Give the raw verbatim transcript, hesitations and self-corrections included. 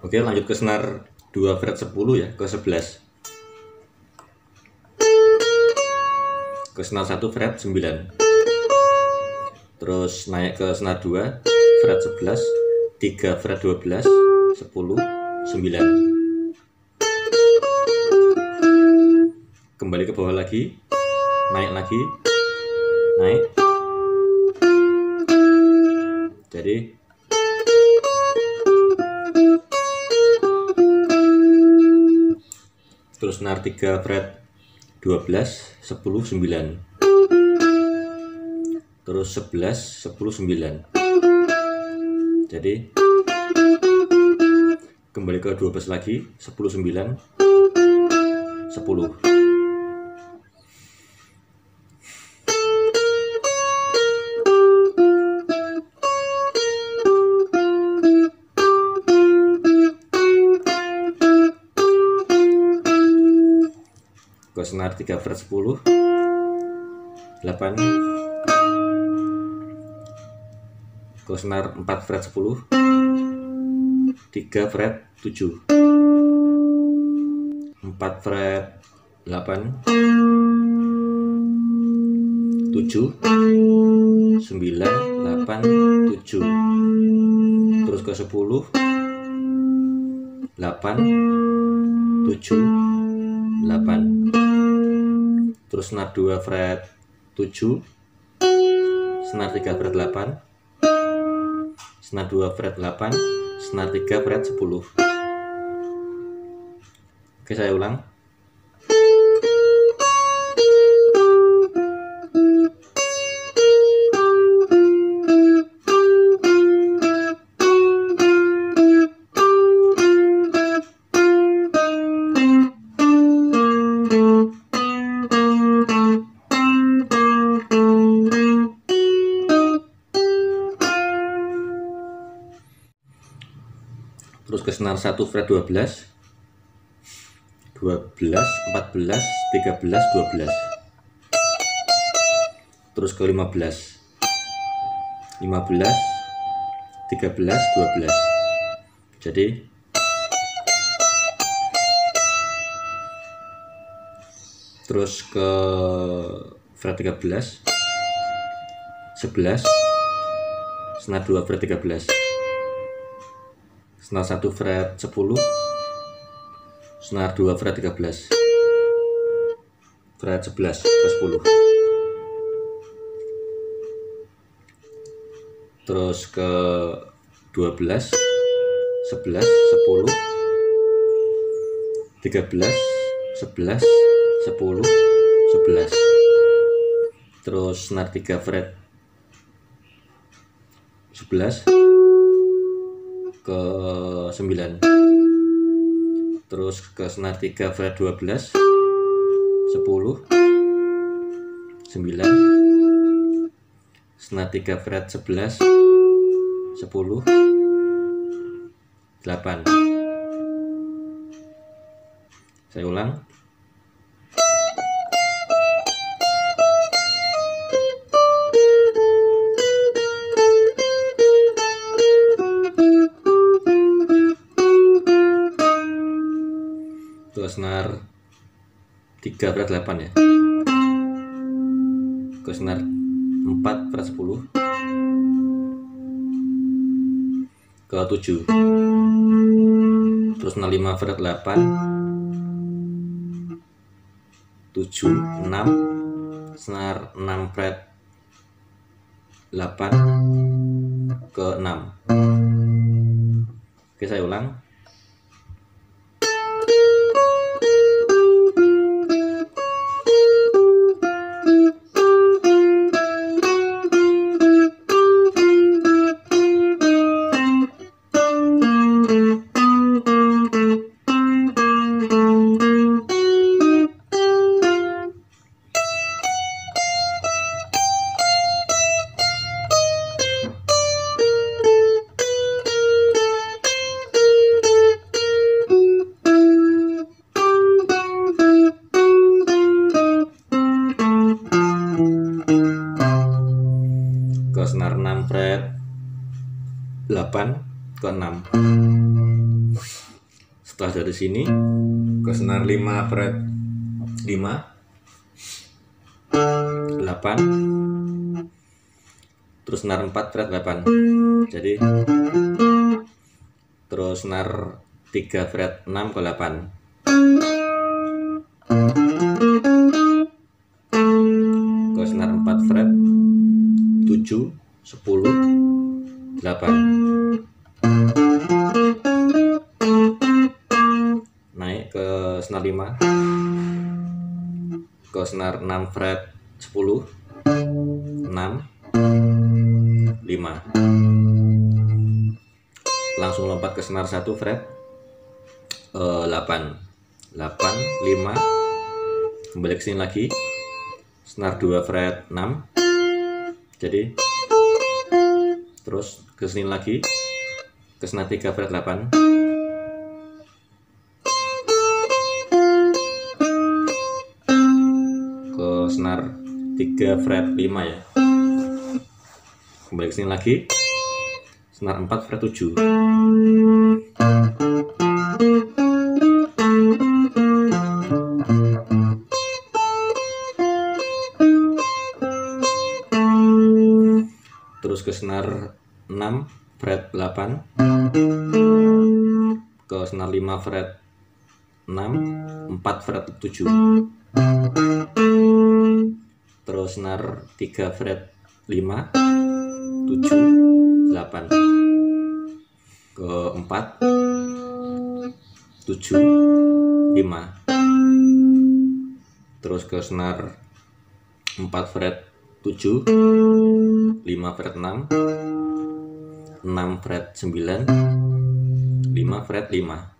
Oke, lanjut ke senar dua fret sepuluh ya, ke sebelas. Ke senar satu fret sembilan. Terus naik ke senar dua fret sebelas, tiga fret dua belas, sepuluh, sembilan. Kembali ke bawah lagi, naik lagi, naik. Jadi terus senar tiga fret dua belas, sepuluh, sembilan. Terus sebelas, sepuluh, sembilan. Jadi kembali ke dua belas lagi, sepuluh, sembilan, sepuluh. Ke senar tiga fret sepuluh, delapan. Ke senar empat fret sepuluh, tiga fret tujuh, empat fret delapan, tujuh, sembilan, delapan, tujuh. Terus ke sepuluh, delapan, tujuh, delapan. Terus senar dua fret tujuh, senar tiga fret delapan, senar dua fret delapan, senar tiga fret sepuluh. Oke, saya ulang. Terus ke senar satu fret dua belas, dua belas, empat belas, tiga belas, dua belas. Terus ke lima belas, lima belas, tiga belas, dua belas. Jadi terus ke fret tiga belas, sebelas, senar dua fret tiga belas, senar satu fret sepuluh, senar dua fret tiga belas, fret sebelas ke sepuluh. Terus ke dua belas, sebelas, sepuluh, tiga belas, sebelas, sepuluh, sebelas. Terus senar tiga fret sebelas ke sembilan. Terus ke senar tiga fret dua belas, sepuluh, sembilan. Senar tiga fret sebelas, sepuluh, delapan. Saya ulang. Ke senar tiga fret delapan ya, ke senar empat fret sepuluh, ke tujuh. Terus senar lima fret delapan, tujuh, enam, senar enam fret delapan ke enam. Oke, saya ulang. Ke senar enam fret delapan ke enam. Setelah dari sini ke senar lima fret lima, delapan, terus senar empat fret delapan. Jadi terus senar tiga fret enam ke delapan. Ke senar empat fret tujuh, sepuluh, delapan. Naik ke senar lima, ke senar enam fret sepuluh, enam, lima. Langsung lompat ke senar satu fret uh, delapan, delapan, lima. Kembali ke sini lagi, senar dua fret enam. Jadi terus ke sini lagi, ke senar tiga fret delapan. Ke senar tiga fret lima ya. Kembali ke sini lagi, senar empat fret tujuh. Terus ke senar enam fret delapan, ke senar lima fret enam, empat fret tujuh. Terus senar tiga fret lima, tujuh, delapan. Ke empat, tujuh, lima. Terus ke senar empat fret tujuh, lima fret enam, enam fret sembilan, lima fret lima.